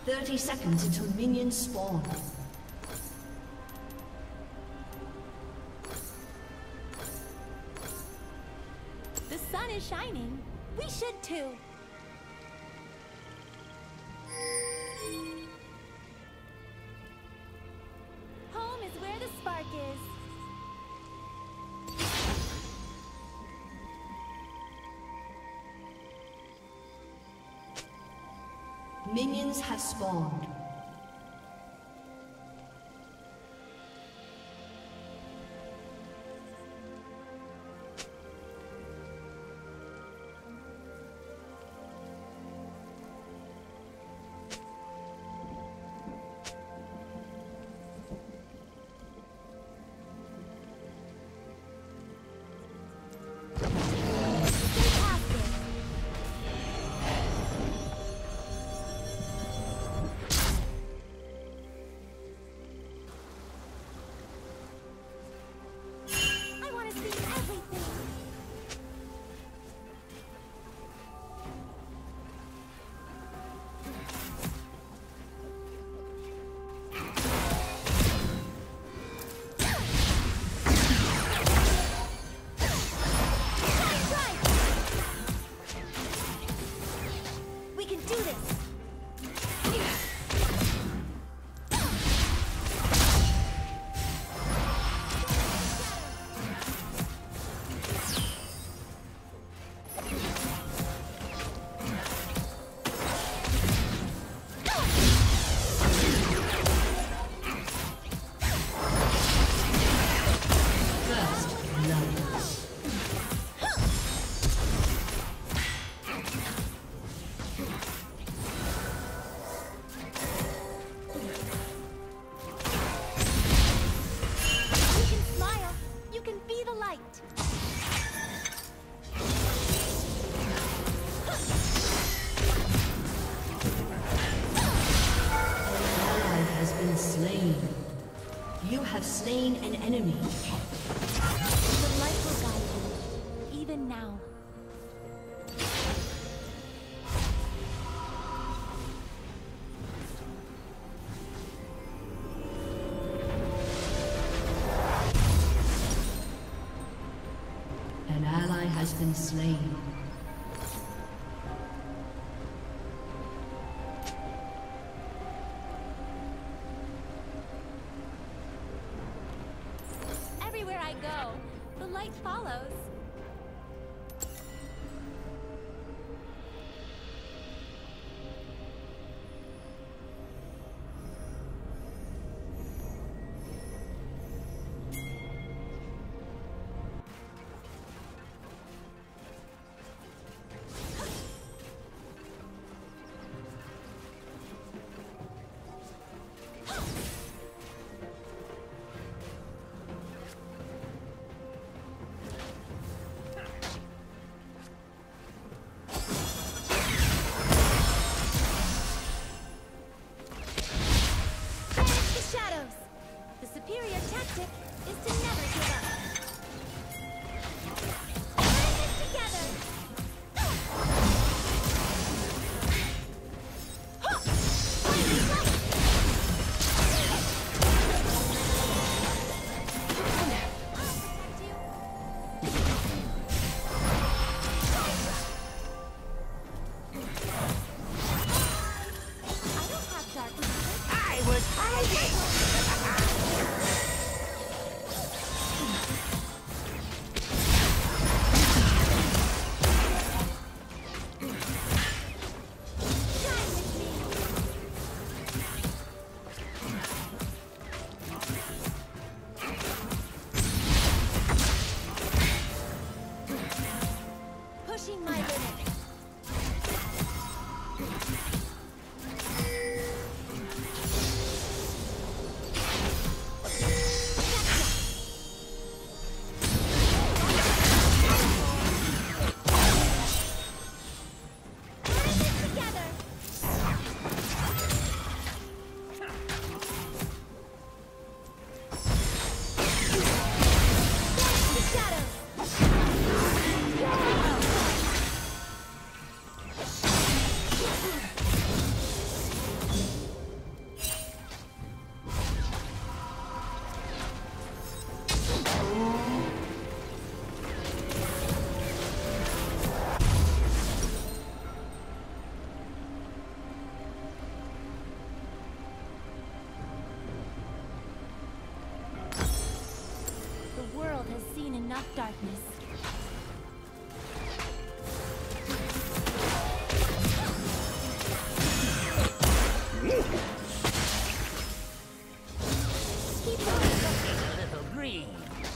30 seconds until minions spawn. The sun is shining. We should too. Home is where the spark is. Minions have spawned. Slain an enemy. The light will guide you, even now. An ally has been slain. Everywhere I go, the light follows. enough darkness. Keep going. A little green.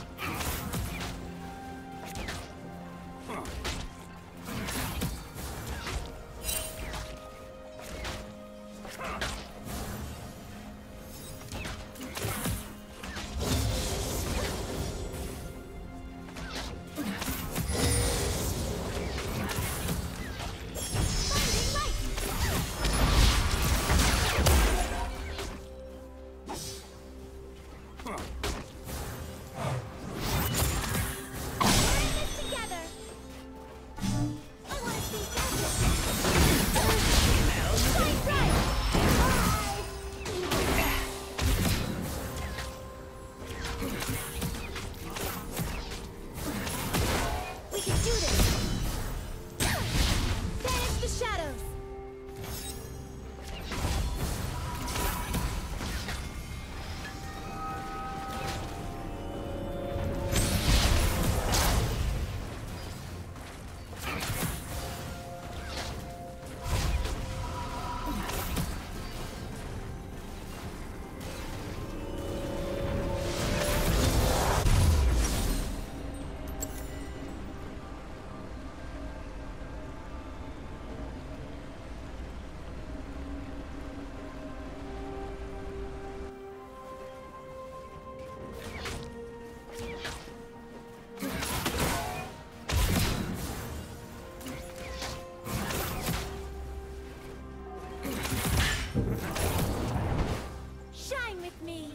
Shine with me.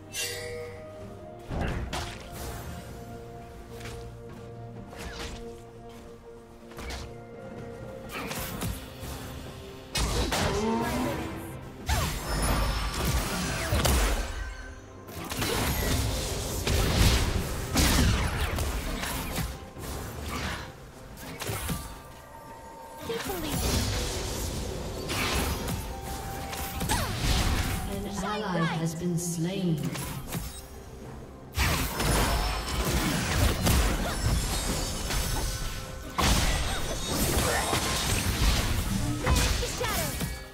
Keep believing. An ally has been slain. Banish the shadows.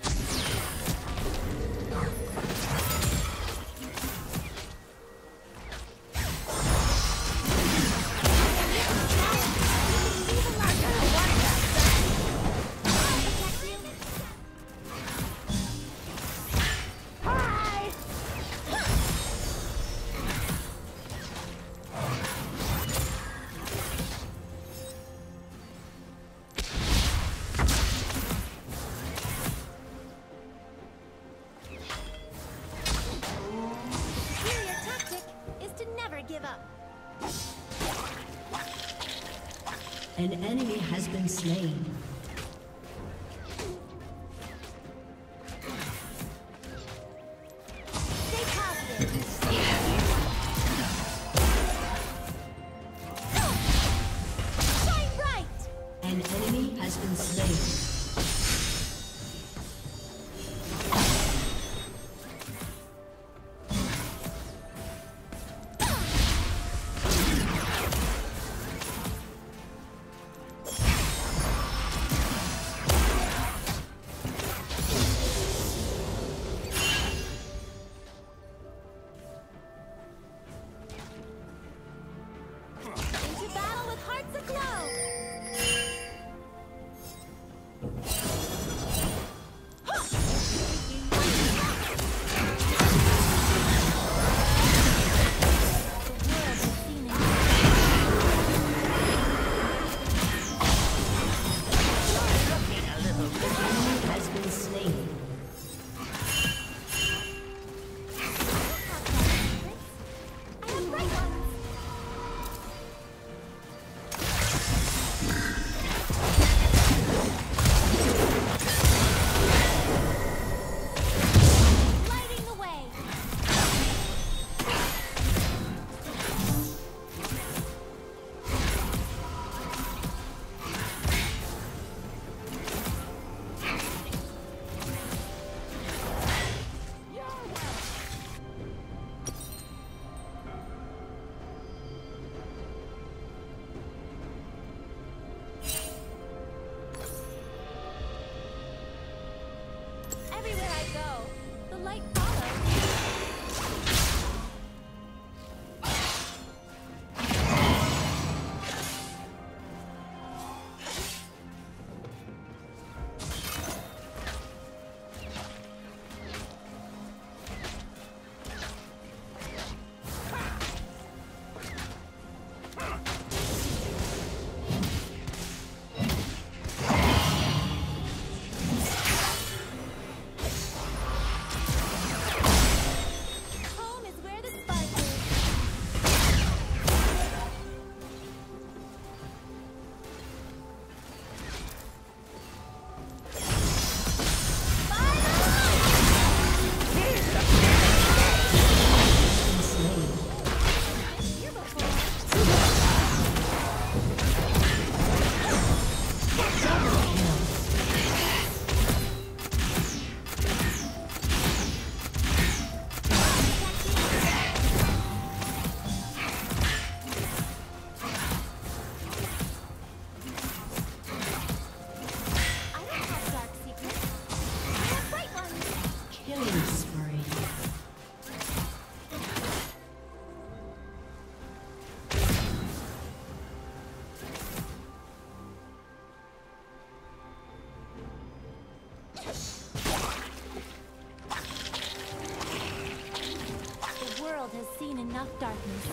Superior tactic is to never give up. An enemy has been slain. Stay positive. Shine bright. An enemy has been slain. seen enough darkness.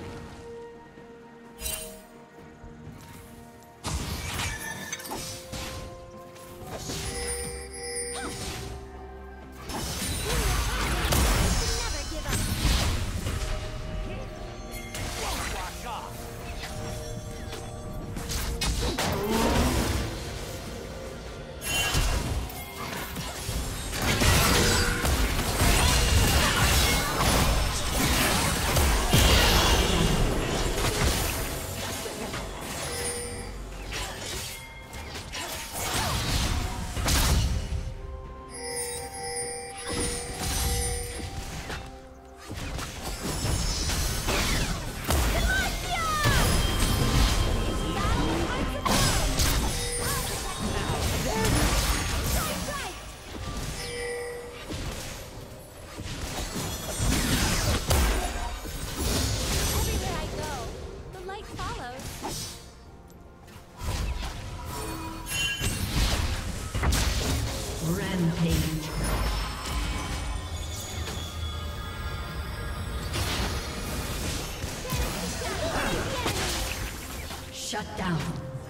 Rampage. Shut down.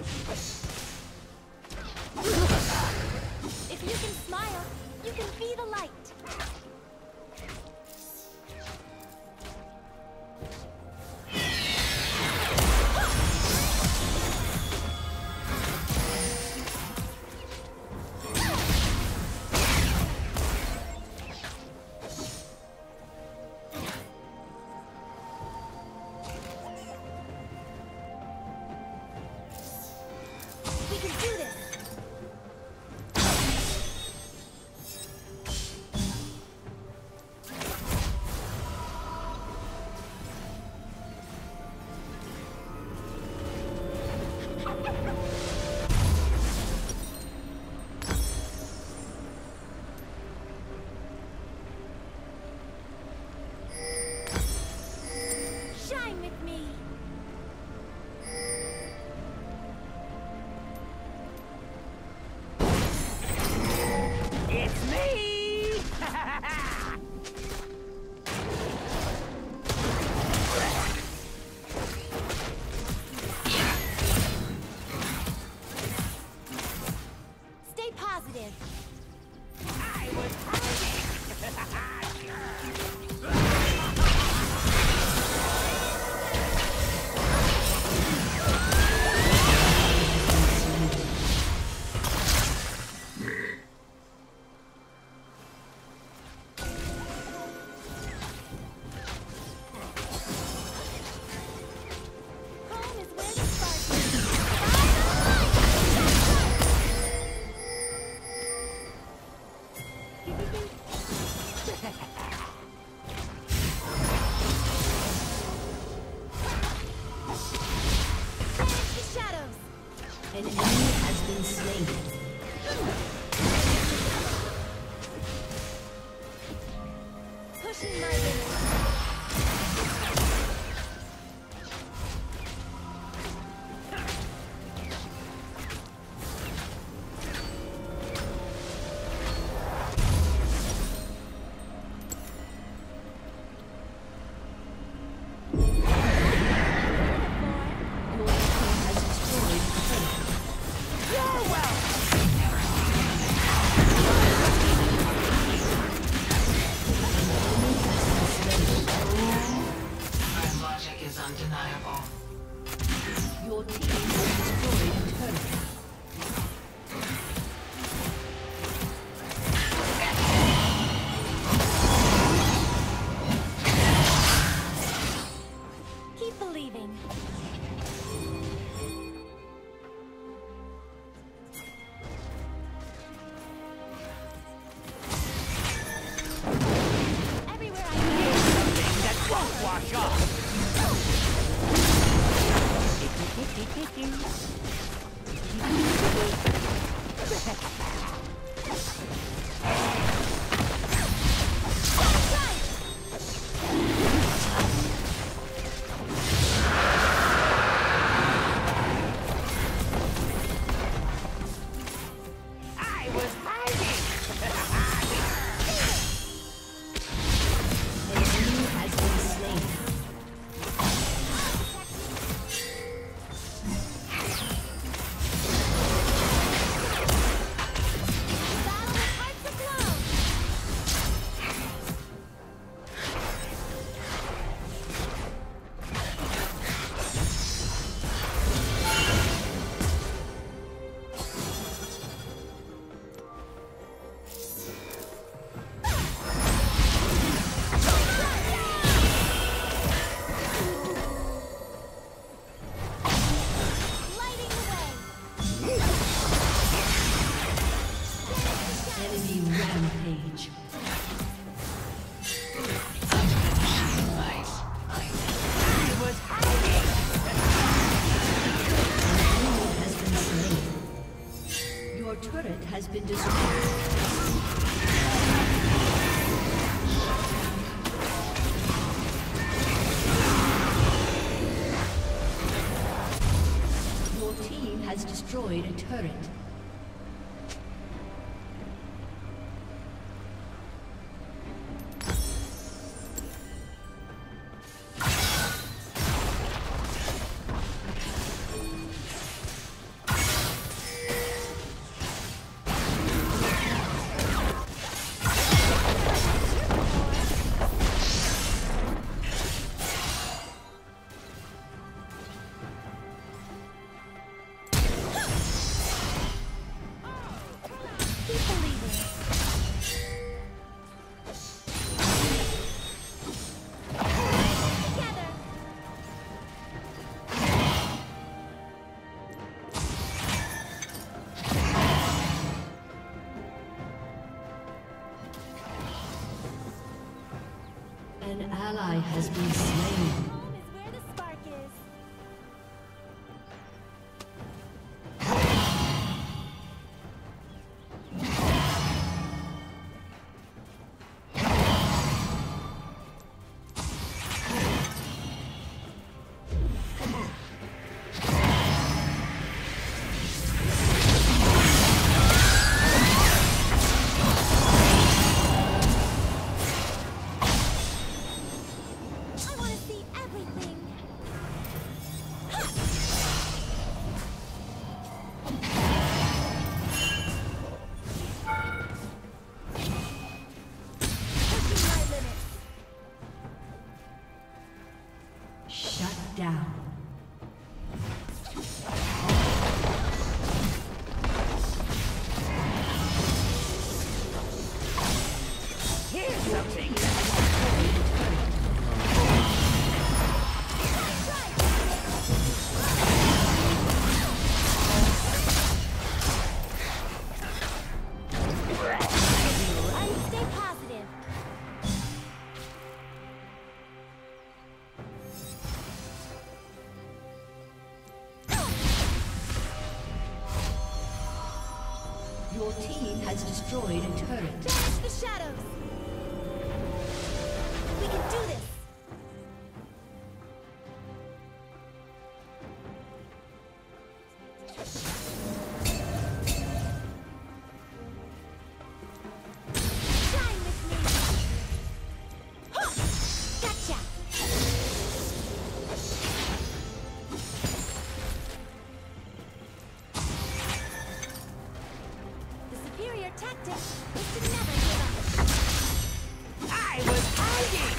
If you can smile, you can be the light. We can do this! Shine with me! It's me! Stay positive. I was hiding! Home is where the spark is. Banish the shadows. An enemy has been slain. Pushing my limits. Your team has destroyed the turret. You're welcome! My logic is undeniable. Your team has destroyed a turret. Keep believing. Everywhere I go. Something that won't wash off! I was hiding! An enemy has been slain. destroyed. Your team has destroyed a turret. An ally has been slain. Home is where the spark is. I want to see everything. Pushing my limits. Shut down. Here's something. And stay positive. Your team has destroyed a turret. Banish the shadows. We can do this. Shine with me. Huh! Gotcha. The superior tactic is to never give up. I was hiding!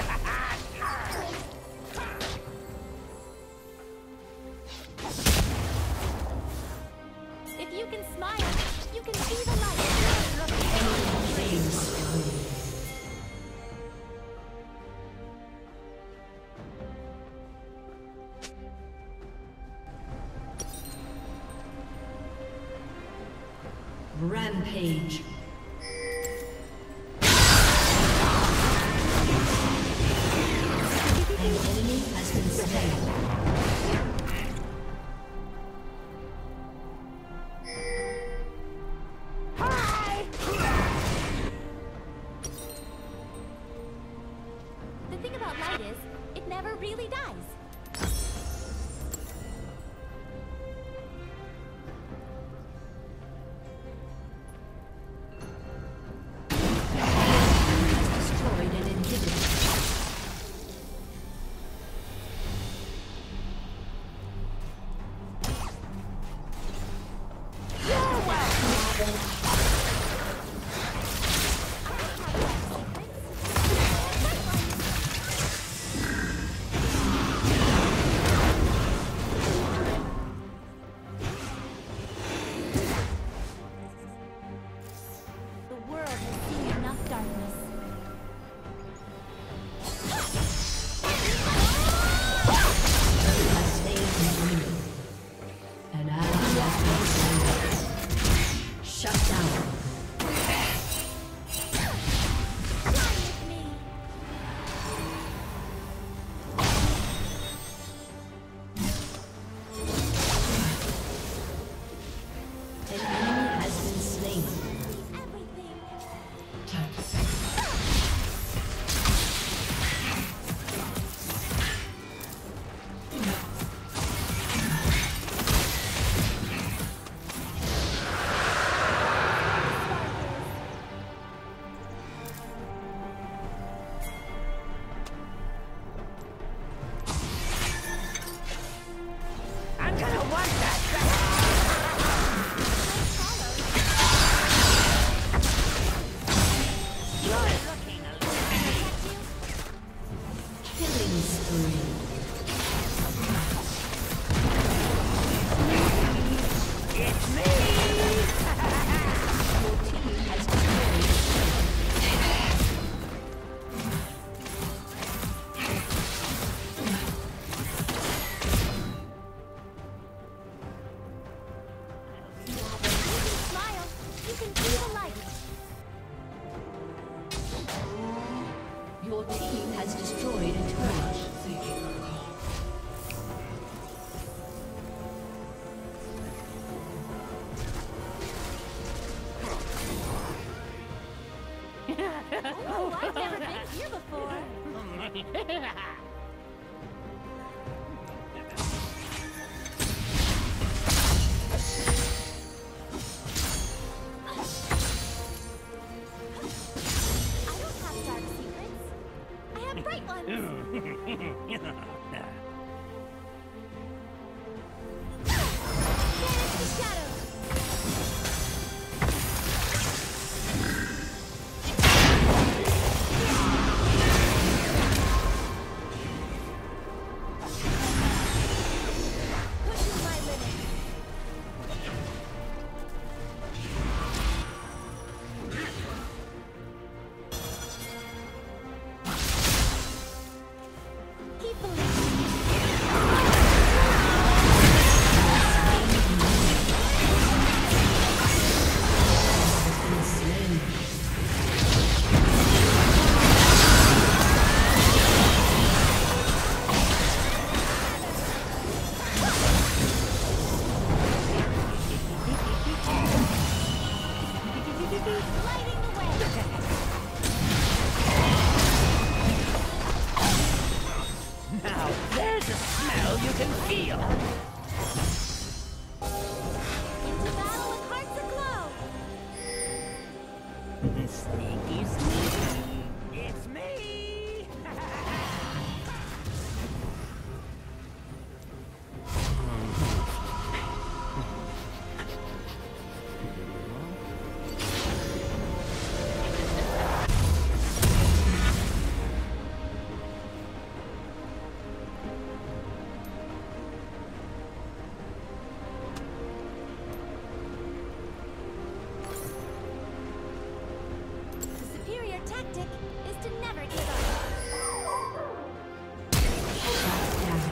If you can smile, you can see the light. Killing spree. Rampage. An enemy has been slain. The thing about light is, it never really dies. Destroyed an inhibitor. team has destroyed a turret. Safety protocol. Oh, I've never been here before. I don't have dark secrets. I have bright ones. Banish the shadows. Pushing my limits. Keep believing. Been slain. Lighting the way. Now there's a smell you can feel. Into battle with hearts aglow. Sneaky, sneaky. It's me. The superior tactic is to never give up. Shut down.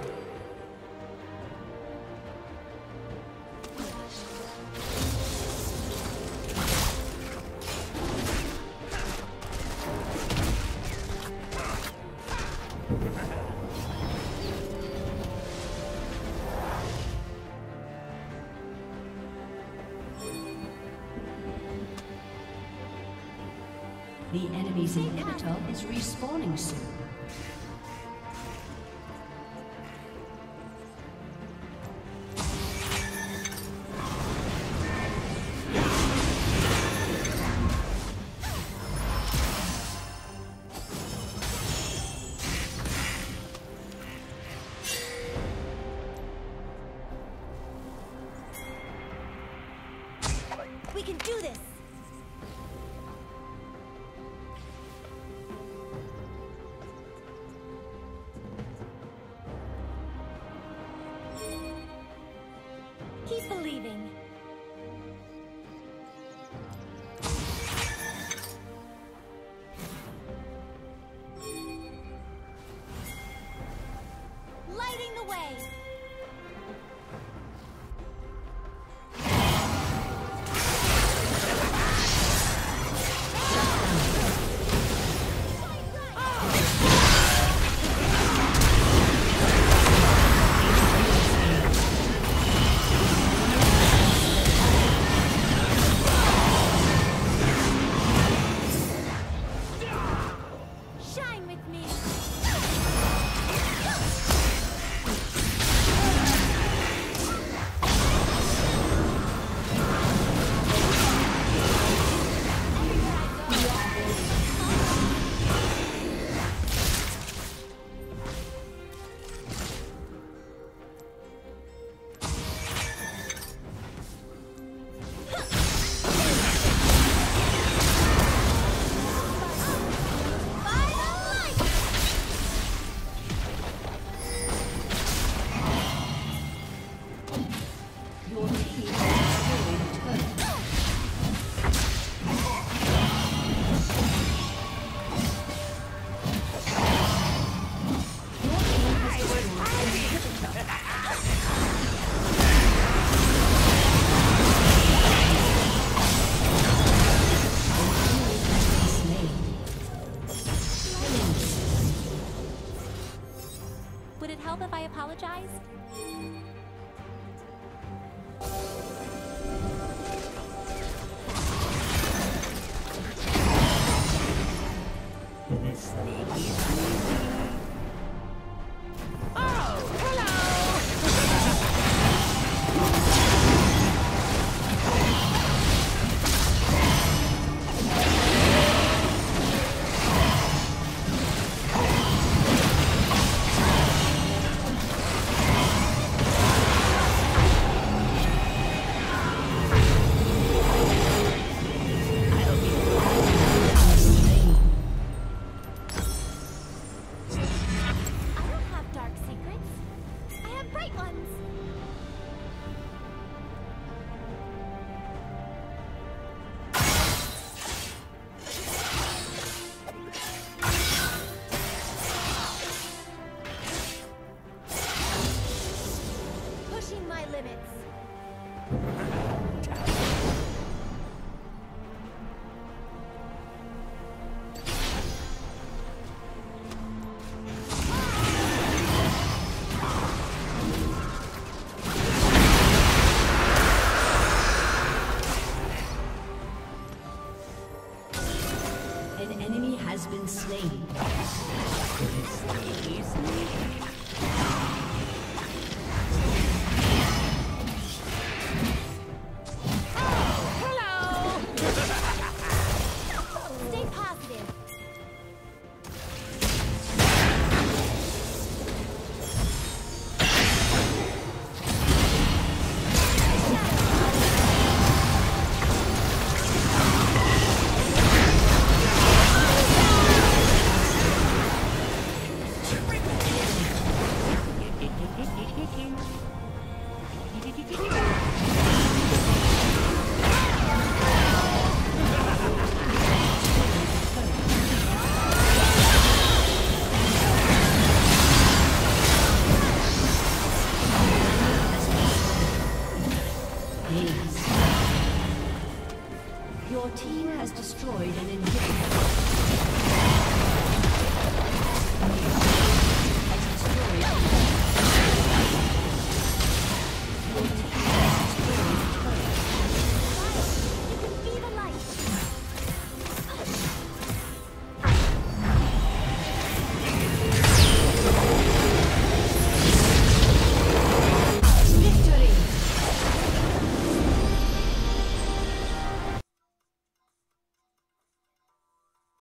The enemy's inhibitor is respawning soon. We can do this. yourself if I apologized? An enemy has been slain. Sneaky, sneaky.